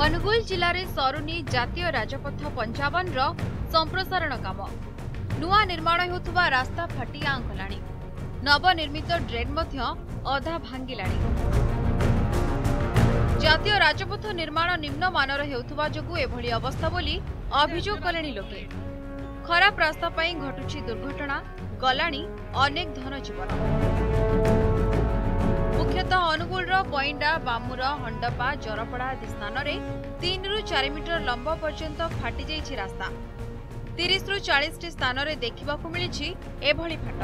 अनुगुल जिले में सरुनी जातीय राजपथ 55 संप्रसारण काम नुआ निर्माण होता रास्ता फाटी आंकला नवनिर्मित ड्रेन अधा भांगिलाणी जातीय राजपथ निर्माण निम्न मानर होता जोगु एभली अवस्था बोली अभियोग कले लोके खराब रास्ता पाई घटुची दुर्घटना गलाणी अनेक धन जीवन मुख्यतः अनुगुल बइंडा बामुर हंडपा जरपड़ा आदि स्थान में 3 ରୁ 4 मीटर लंब पर्यंत फाटी जाइछि रास्ता 30 ରୁ 40 टी स्थान में देखा मिली एभली फाट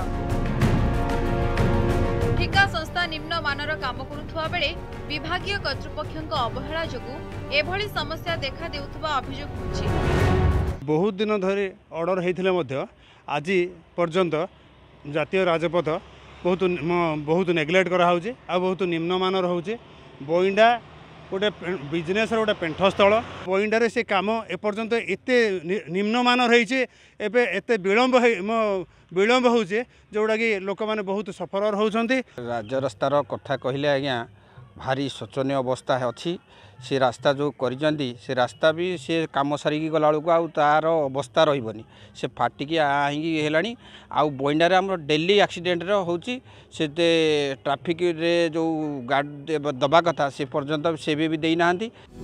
ठिका संस्था निम्न मानर काम करुवा बेले विभागीय कर्तृपक्ष अवहेला जोगु एभली समस्या देखा देउथबा अभियोग होछि। बहुत दिन धरी ऑर्डर होते आज पर्यंत जातीय राजपथ बहुत नेग्लेक्ट कराऊे आ बहुत निम्नमान रोचे बइंडा गोटे बिजनेस गोटे पेंठस्थल बइंडारे से काम एपर्यंत एत निम्नमान रही एत विलंब होचे जोड़ा कि लोक मैंने बहुत सफर होती। राजरास्तार कथा कहले आज्ञा भारी शोचनीय अवस्था अच्छी से रास्ता जो करिजंदी से रास्ता भी से काम सारिकी गला बेलू आउ तार अवस्था रही से फाटिकी आही है आउ बइंडारे आम डेली एक्सीडेंट होची से ट्राफिक रे जो गाड़ी दबा कथा से पर्यंत से भी देना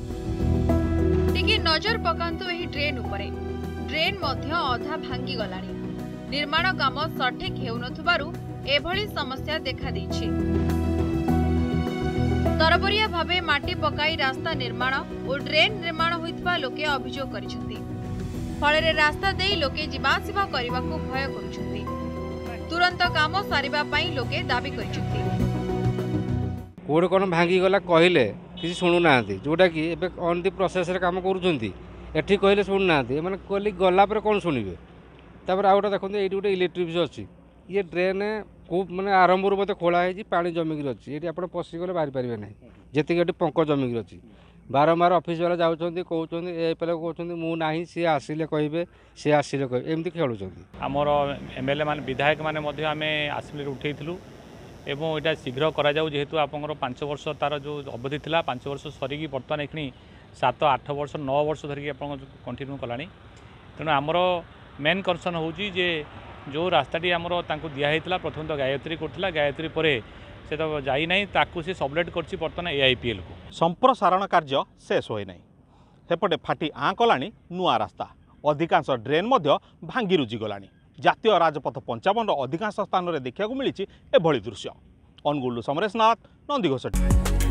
टिके नजर पकांतु एही ड्रेन उपरे ड्रेन मध्य अधा भांगी गलानी निर्माण काम सठिक हेउनथुबारु एभली समस्या देखा देछि। तरबरिया भावे माटी पकाई रास्ता निर्माण और ड्रेन निर्माण होइतबा लोके अभियोग करिसथि फଳରେ रास्ता देई लोके जीवासिबा करिबाकू भय करुछथि तुरंत काम सारिबा पई लोके दाबी करिसथि। कोड कोन भांगी गला कहिले किसी सुनु नांती जोटा कि एबे ऑन दी प्रोसेस रे काम करूछंती एठी कहिले सुनु नांती माने कोली गला पर कोन सुनिबे तापर आउटा देखंती एठी गोटे इलेक्ट्रिक भी अछि ये ड्रेन खूब मैंने आरंभ मत खोला है पा जमिकी अच्छी ये आप पशिगले बाहरी पारे ना जी पंक जमिकी अच्छी बारंबार ऑफिस वाला जाऊँच कहते ये कहते मुझे सी आसिले कहे सी आसिले कहे एमती खेलुं आमर एमएलए मान विधायक मैंने आम आसमें उठेलु एवं यहाँ शीघ्र करा जेहेतु आप 5 वर्ष तार जो अवधि था 5 वर्ष सरिकी बर्तमान एखनी 7-8 वर्ष 9 वर्ष धरिकी आप कंटिन्यू कला तेणु आमर मेन कनसर्न होची जे जो रास्ताटी आमर दिखाई प्रथम तो गायत्री करथिला गायत्री परे से तो जाई नहीं ताकू से सबलेट करछि बर्तमान एआईपीएल को संप्रसारण कार्य शेष होई नहीं सेपटे फाटी आंकलानी नुआ रास्ता अधिकांश ड्रेन मध्य भांगी रुजी गलानी जातीय राजपथ 55 अधिकांश स्थान में देखा मिली एभली दृश्य। अनुगुल समरेश नाथ नंदीघोष।